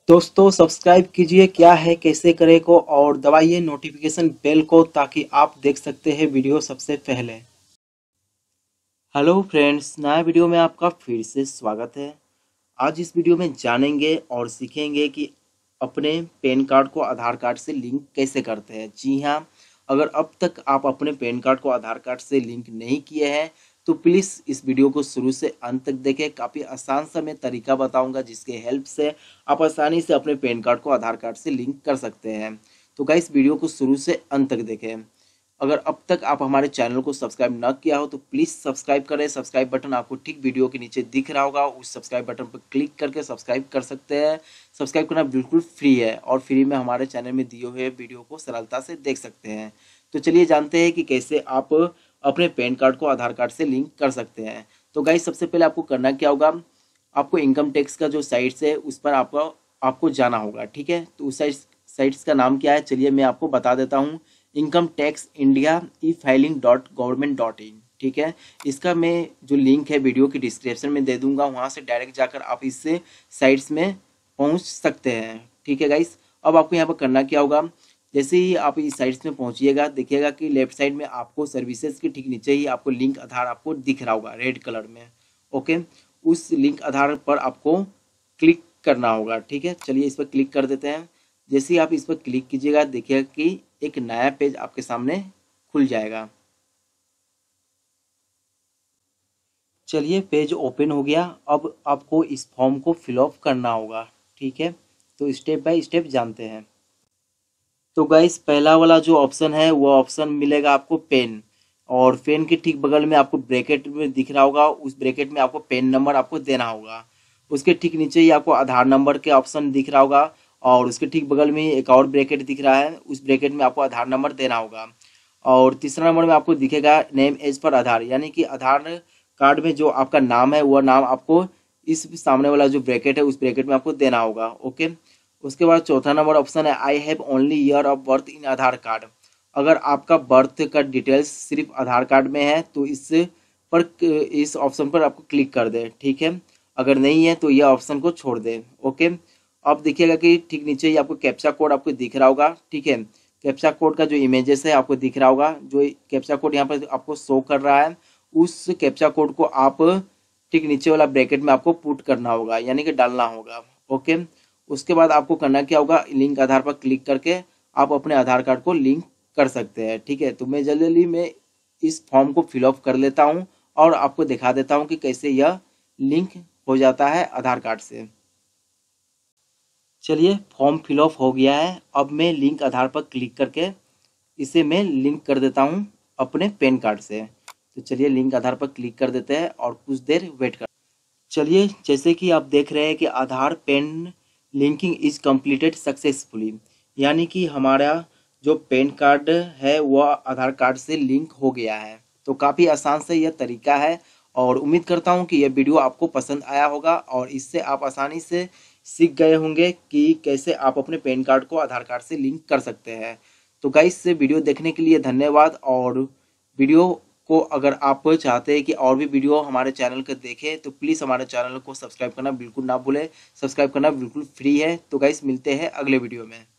दोस्तों सब्सक्राइब कीजिए क्या है कैसे करें को और दबाइए नोटिफिकेशन बेल को ताकि आप देख सकते हैं वीडियो सबसे पहले। हेलो फ्रेंड्स, नया वीडियो में आपका फिर से स्वागत है। आज इस वीडियो में जानेंगे और सीखेंगे कि अपने पैन कार्ड को आधार कार्ड से लिंक कैसे करते हैं। जी हाँ, अगर अब तक आप अपने पैन कार्ड को आधार कार्ड से लिंक नहीं किए हैं तो प्लीज़ इस वीडियो को शुरू से अंत तक देखें। काफ़ी आसान सा मैं तरीका बताऊंगा जिसके हेल्प से आप आसानी से अपने पैन कार्ड को आधार कार्ड से लिंक कर सकते हैं। तो गाइस वीडियो को शुरू से अंत तक देखें। अगर अब तक आप हमारे चैनल को सब्सक्राइब न किया हो तो प्लीज़ सब्सक्राइब करें। सब्सक्राइब बटन आपको ठीक वीडियो के नीचे दिख रहा होगा, उस सब्सक्राइब बटन पर क्लिक करके सब्सक्राइब कर सकते हैं। सब्सक्राइब करना बिल्कुल फ्री है और फ्री में हमारे चैनल में दिए हुए वीडियो को सरलता से देख सकते हैं। तो चलिए जानते हैं कि कैसे आप अपने पैन कार्ड को आधार कार्ड से लिंक कर सकते हैं। तो गाइस सबसे पहले आपको करना क्या होगा, आपको इनकम टैक्स का जो साइट्स है उस पर आपको जाना होगा। ठीक है, तो उस साइट्स का नाम क्या है चलिए मैं आपको बता देता हूँ। Income tax India e-filing.government.in। ठीक है, इसका मैं जो लिंक है वीडियो की डिस्क्रिप्शन में दे दूंगा, वहाँ से डायरेक्ट जाकर आप इस साइट्स में पहुँच सकते हैं। ठीक है गाइस, अब आपको यहाँ पर करना क्या होगा, जैसे ही आप इस साइट्स में पहुँचिएगा देखिएगा कि लेफ्ट साइड में आपको सर्विसेज के ठीक नीचे ही आपको लिंक आधार आपको दिख रहा होगा रेड कलर में। ओके, उस लिंक आधार पर आपको क्लिक करना होगा। ठीक है, चलिए इस पर क्लिक कर देते हैं। जैसे ही आप इस पर क्लिक कीजिएगा देखिएगा कि एक नया पेज आपके सामने खुल जाएगा। चलिए पेज ओपन हो गया। अब आपको इस फॉर्म को फिलअप करना होगा। ठीक है, तो स्टेप बाय स्टेप जानते हैं। तो गाइस पहला वाला जो ऑप्शन है वो ऑप्शन मिलेगा आपको पेन, और पेन के ठीक बगल में आपको ब्रैकेट में दिख रहा होगा, उस ब्रैकेट में आपको पेन नंबर आपको देना होगा। उसके ठीक नीचे ही आपको आधार नंबर के ऑप्शन दिख रहा होगा, और उसके ठीक बगल में एक और ब्रैकेट दिख रहा है, उस ब्रैकेट में आपको आधार नंबर देना होगा। और तीसरा नंबर में आपको दिखेगा नेम एज पर आधार, यानी कि आधार कार्ड में जो आपका नाम है वह नाम आपको इस सामने वाला जो ब्रैकेट है उस ब्रैकेट में आपको देना होगा। ओके, उसके बाद चौथा नंबर ऑप्शन है I have only year of birth in Aadhaar card. अगर आपका बर्थ का डिटेल्स सिर्फ आधार कार्ड में है तो इस ऑप्शन पर आपको क्लिक कर दे। ठीक है, अगर नहीं है तो यह ऑप्शन को छोड़ दे। ओके, अब देखिएगा कि ठीक नीचे ही आपको कैप्चा कोड आपको दिख रहा होगा। ठीक है, कैप्चा कोड का जो इमेजेस है आपको दिख रहा होगा, जो कैप्चा कोड यहाँ पर आपको शो कर रहा है उस कैप्चा कोड को आप ठीक नीचे वाला ब्रैकेट में आपको पुट करना होगा, यानी कि डालना होगा। ओके, उसके बाद आपको करना क्या होगा, लिंक आधार पर क्लिक करके आप अपने आधार कार्ड को लिंक कर सकते हैं। ठीक है, तो मैं जल्दी में इस फॉर्म को फिलअप कर लेता हूँ और आपको दिखा देता हूँ कि कैसे यह लिंक हो जाता है आधार कार्ड से। चलिए फॉर्म फिलअप हो गया है। अब मैं लिंक आधार पर क्लिक करके इसे मैं लिंक कर देता हूँ अपने पैन कार्ड से। तो चलिए लिंक आधार पर क्लिक कर देते हैं और कुछ देर वेट कर। चलिए जैसे कि आप देख रहे हैं कि Aadhaar PAN linking is completed successfully, यानी कि हमारा जो पैन कार्ड है वह आधार कार्ड से लिंक हो गया है। तो काफ़ी आसान से यह तरीका है और उम्मीद करता हूँ कि यह वीडियो आपको पसंद आया होगा और इससे आप आसानी से सीख गए होंगे कि कैसे आप अपने पैन कार्ड को आधार कार्ड से लिंक कर सकते हैं। तो गाइस से वीडियो देखने के लिए धन्यवाद, और वीडियो को अगर आप चाहते हैं कि और भी वीडियो हमारे चैनल के देखें तो प्लीज़ हमारे चैनल को सब्सक्राइब करना बिल्कुल ना भूलें। सब्सक्राइब करना बिल्कुल फ्री है। तो गाइस मिलते हैं अगले वीडियो में।